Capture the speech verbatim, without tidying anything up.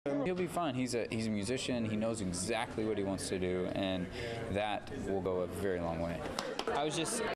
He'll be fine. He's a he's a musician. He knows exactly what he wants to do, and that will go a very long way. I was just